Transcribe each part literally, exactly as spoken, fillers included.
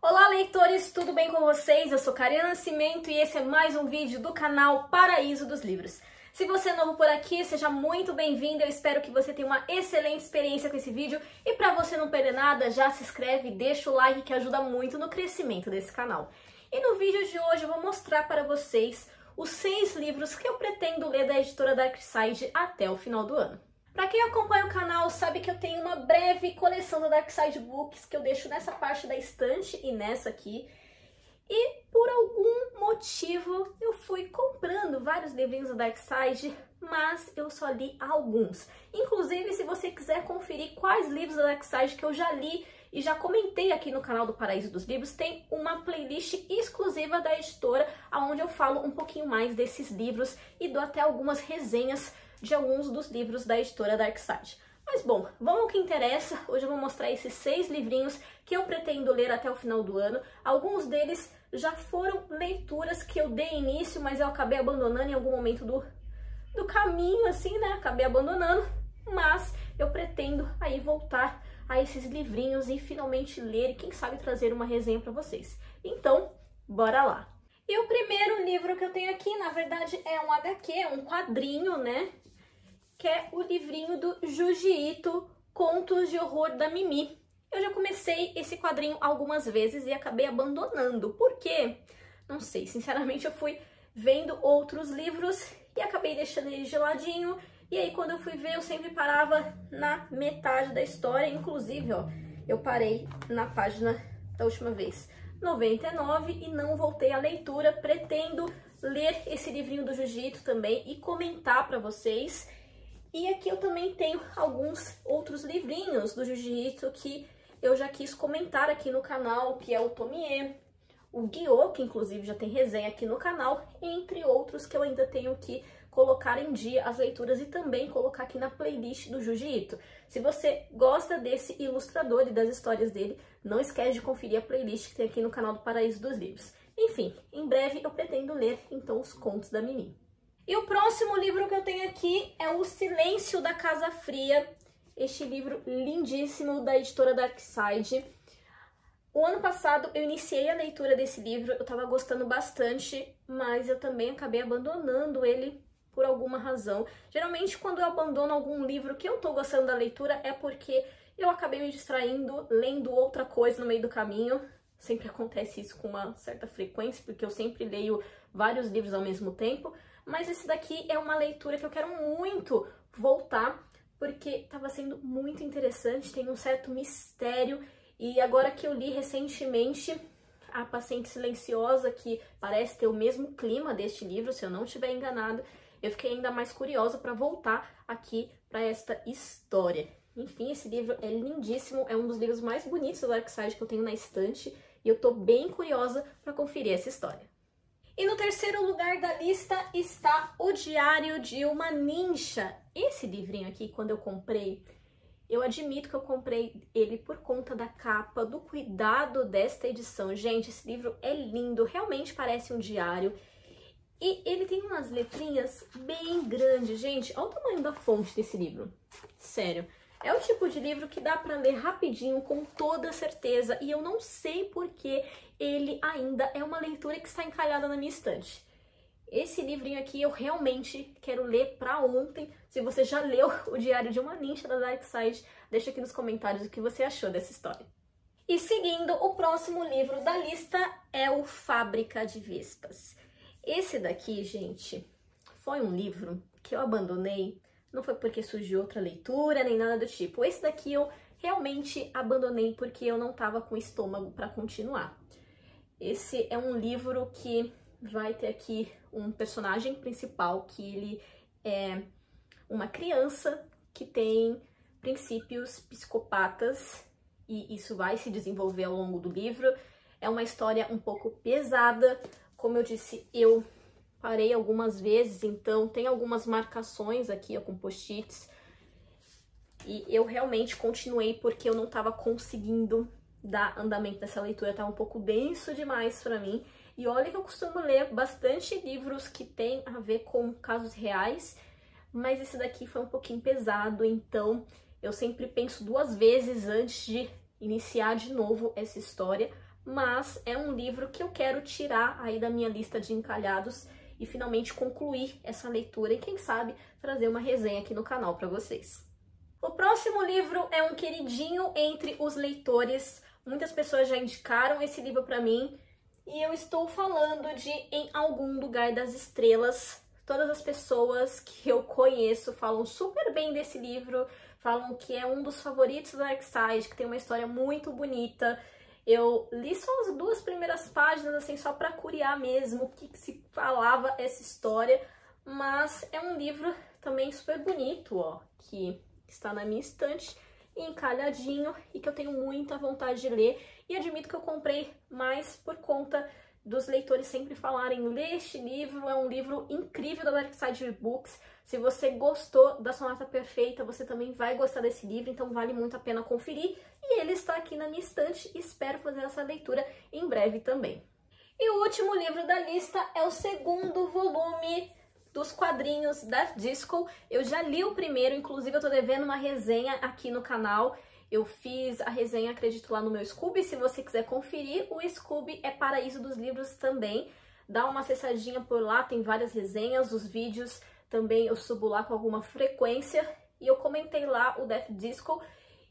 Olá, leitores, tudo bem com vocês? Eu sou Kariana Nascimento e esse é mais um vídeo do canal Paraíso dos Livros. Se você é novo por aqui, seja muito bem-vindo, eu espero que você tenha uma excelente experiência com esse vídeo e para você não perder nada, já se inscreve e deixa o like que ajuda muito no crescimento desse canal. E no vídeo de hoje eu vou mostrar para vocês os seis livros que eu pretendo ler da editora Darkside até o final do ano. Para quem acompanha o canal sabe que eu tenho uma breve coleção da Darkside Books que eu deixo nessa parte da estante e nessa aqui. E por algum motivo eu fui comprando vários livrinhos da Darkside, mas eu só li alguns. Inclusive, se você quiser conferir quais livros da Darkside que eu já li e já comentei aqui no canal do Paraíso dos Livros, tem uma playlist exclusiva da editora, onde eu falo um pouquinho mais desses livros e dou até algumas resenhas de alguns dos livros da editora Darkside. Mas bom, vamos ao que interessa. Hoje eu vou mostrar esses seis livrinhos que eu pretendo ler até o final do ano. Alguns deles já foram leituras que eu dei início, mas eu acabei abandonando em algum momento do, do caminho, assim, né? Acabei abandonando, mas eu pretendo aí voltar a esses livrinhos e finalmente ler e quem sabe trazer uma resenha para vocês. Então, bora lá! E o primeiro livro que eu tenho aqui, na verdade, é um agá quê, é um quadrinho, né? Que é o livrinho do Junji Ito, Contos de Horror da Mimi. Eu já comecei esse quadrinho algumas vezes e acabei abandonando. Por quê? Não sei, sinceramente eu fui vendo outros livros e acabei deixando ele geladinho. E aí quando eu fui ver eu sempre parava na metade da história, inclusive, ó, eu parei na página da última vez, noventa e nove, e não voltei à leitura. Pretendo ler esse livrinho do Junji Ito também e comentar para vocês. E aqui eu também tenho alguns outros livrinhos do Junji Ito que eu já quis comentar aqui no canal, que é o Tomie, o Gyo, que inclusive já tem resenha aqui no canal, entre outros que eu ainda tenho que colocar em dia as leituras e também colocar aqui na playlist do Junji Ito. Se você gosta desse ilustrador e das histórias dele, não esquece de conferir a playlist que tem aqui no canal do Paraíso dos Livros. Enfim, em breve eu pretendo ler então os contos da Mimi. E o próximo livro que eu tenho aqui é O Silêncio da Casa Fria, este livro lindíssimo da editora Darkside. O ano passado eu iniciei a leitura desse livro, eu estava gostando bastante, mas eu também acabei abandonando ele por alguma razão. Geralmente quando eu abandono algum livro que eu estou gostando da leitura é porque eu acabei me distraindo, lendo outra coisa no meio do caminho. Sempre acontece isso com uma certa frequência, porque eu sempre leio vários livros ao mesmo tempo. Mas esse daqui é uma leitura que eu quero muito voltar, porque estava sendo muito interessante, tem um certo mistério. E agora que eu li recentemente A Paciente Silenciosa, que parece ter o mesmo clima deste livro, se eu não estiver enganado, eu fiquei ainda mais curiosa para voltar aqui para esta história. Enfim, esse livro é lindíssimo, é um dos livros mais bonitos do Darkside que eu tenho na estante, e eu tô bem curiosa para conferir essa história. E no terceiro lugar da lista está O Diário de uma Ninja. Esse livrinho aqui, quando eu comprei, eu admito que eu comprei ele por conta da capa, do cuidado desta edição. Gente, esse livro é lindo, realmente parece um diário. E ele tem umas letrinhas bem grandes, gente. Olha o tamanho da fonte desse livro. Sério. É o tipo de livro que dá para ler rapidinho, com toda certeza, e eu não sei porque ele ainda é uma leitura que está encalhada na minha estante. Esse livrinho aqui eu realmente quero ler para ontem. Se você já leu O Diário de uma Ninja da Darkside, deixa aqui nos comentários o que você achou dessa história. E seguindo, o próximo livro da lista é o Fábrica de Vespas. Esse daqui, gente, foi um livro que eu abandonei. Não foi porque surgiu outra leitura, nem nada do tipo. Esse daqui eu realmente abandonei porque eu não estava com estômago para continuar. Esse é um livro que vai ter aqui um personagem principal, que ele é uma criança que tem princípios psicopatas, e isso vai se desenvolver ao longo do livro. É uma história um pouco pesada, como eu disse, eu parei algumas vezes, então tem algumas marcações aqui, ó, com post-its. E eu realmente continuei porque eu não estava conseguindo dar andamento nessa leitura, estava um pouco denso demais para mim. E olha que eu costumo ler bastante livros que tem a ver com casos reais, mas esse daqui foi um pouquinho pesado, então eu sempre penso duas vezes antes de iniciar de novo essa história. mas é um livro que eu quero tirar aí da minha lista de encalhados e finalmente concluir essa leitura e, quem sabe, trazer uma resenha aqui no canal para vocês. O próximo livro é um queridinho entre os leitores. Muitas pessoas já indicaram esse livro para mim e eu estou falando de Em Algum Lugar das Estrelas. Todas as pessoas que eu conheço falam super bem desse livro, falam que é um dos favoritos do Darkseid, que tem uma história muito bonita. Eu li só as duas primeiras páginas, assim, só para curiar mesmo o que, que se falava essa história, mas é um livro também super bonito, ó, que está na minha estante, encalhadinho, e que eu tenho muita vontade de ler, e admito que eu comprei mais por conta dos leitores sempre falarem: lê este livro, é um livro incrível da Darkseid Books. Se você gostou da Sonata Perfeita, você também vai gostar desse livro, então vale muito a pena conferir. E ele está aqui na minha estante e espero fazer essa leitura em breve também. E o último livro da lista é o segundo volume dos quadrinhos Death Disco. Eu já li o primeiro, inclusive eu tô devendo uma resenha aqui no canal. Eu fiz a resenha, acredito, lá no meu Scooby. Se você quiser conferir, o Scooby é Paraíso dos Livros também. Dá uma acessadinha por lá, tem várias resenhas, os vídeos também eu subo lá com alguma frequência. E eu comentei lá o Death Disco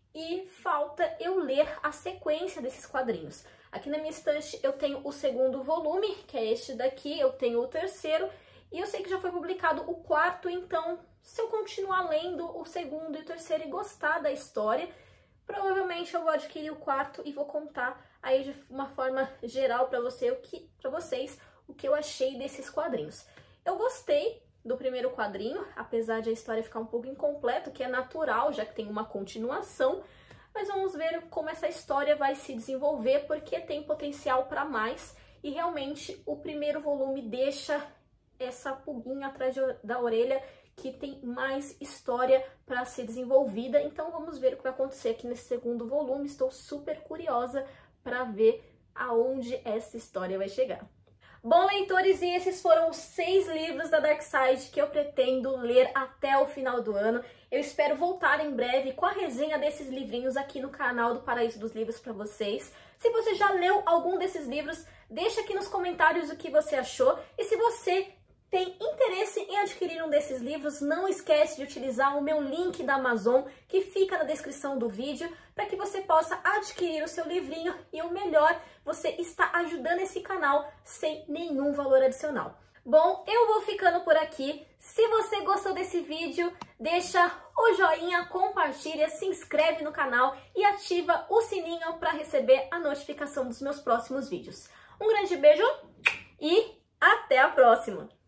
e falta eu ler a sequência desses quadrinhos. Aqui na minha estante eu tenho o segundo volume, que é este daqui, eu tenho o terceiro. E eu sei que já foi publicado o quarto, então se eu continuar lendo o segundo e o terceiro e gostar da história, provavelmente eu vou adquirir o quarto e vou contar aí de uma forma geral para você, o que, para vocês o que eu achei desses quadrinhos. Eu gostei do primeiro quadrinho, apesar de a história ficar um pouco incompleta, o que é natural, já que tem uma continuação, mas vamos ver como essa história vai se desenvolver, porque tem potencial para mais, e realmente o primeiro volume deixa essa pulguinha atrás da orelha que tem mais história para ser desenvolvida. Então vamos ver o que vai acontecer aqui nesse segundo volume. Estou super curiosa para ver aonde essa história vai chegar. Bom, leitores, e esses foram os seis livros da Darkseid que eu pretendo ler até o final do ano. Eu espero voltar em breve com a resenha desses livrinhos aqui no canal do Paraíso dos Livros para vocês. Se você já leu algum desses livros, deixa aqui nos comentários o que você achou. E se você tem interesse em adquirir um desses livros, não esquece de utilizar o meu link da Amazon, que fica na descrição do vídeo, para que você possa adquirir o seu livrinho e, o melhor, você está ajudando esse canal sem nenhum valor adicional. Bom, eu vou ficando por aqui. Se você gostou desse vídeo, deixa o joinha, compartilha, se inscreve no canal e ativa o sininho para receber a notificação dos meus próximos vídeos. Um grande beijo e até a próxima!